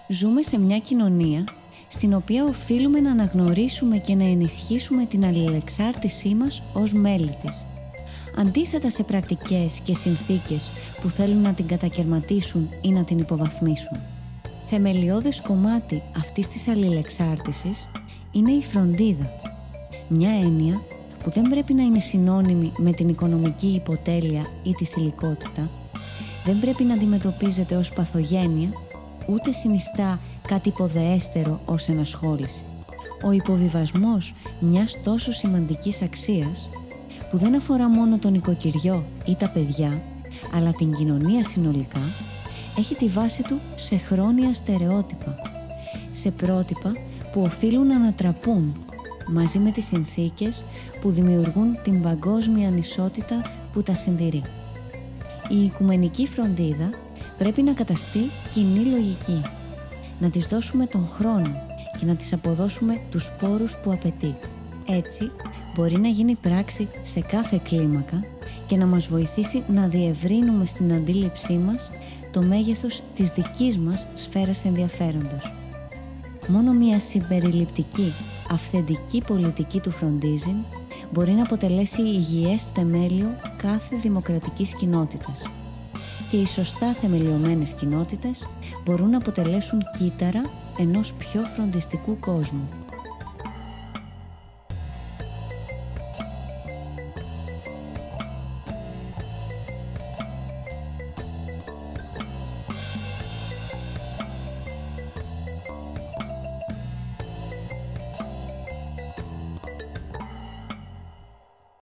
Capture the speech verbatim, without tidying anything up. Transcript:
Ζούμε σε μια κοινωνία στην οποία οφείλουμε να αναγνωρίσουμε και να ενισχύσουμε την αλληλεξάρτησή μας ως μέλη της. Αντίθετα σε πρακτικές και συνθήκες που θέλουν να την κατακαιρματίσουν ή να την υποβαθμίσουν. Θεμελιώδες κομμάτι αυτής της αλληλεξάρτησης είναι η φροντίδα. Μια έννοια που δεν πρέπει να είναι συνώνυμη με την οικονομική υποτέλεια ή τη θηλυκότητα, δεν πρέπει να αντιμετωπίζεται ως παθογένεια, ούτε συνιστά κάτι υποδεέστερο ως ενασχόληση. Ο υποβιβασμός μιας τόσο σημαντικής αξίας, που δεν αφορά μόνο τον οικοκυριό ή τα παιδιά, αλλά την κοινωνία συνολικά, έχει τη βάση του σε χρόνια στερεότυπα, σε πρότυπα που οφείλουν να ανατραπούν μαζί με τις συνθήκες που δημιουργούν την παγκόσμια ανισότητα που τα συντηρεί. Η οικουμενική φροντίδα πρέπει να καταστεί κοινή λογική, να της δώσουμε τον χρόνο και να της αποδώσουμε τους πόρους που απαιτεί. Έτσι, μπορεί να γίνει πράξη σε κάθε κλίμακα και να μας βοηθήσει να διευρύνουμε στην αντίληψή μας το μέγεθος της δικής μας σφαίρας ενδιαφέροντος. Μόνο μια συμπεριληπτική, αυθεντική πολιτική του φροντίζειν μπορεί να αποτελέσει υγιές θεμέλιο κάθε δημοκρατικής κοινότητας. Και οι σωστά θεμελιωμένες κοινότητες μπορούν να αποτελέσουν κύτταρα ενός πιο φροντιστικού κόσμου.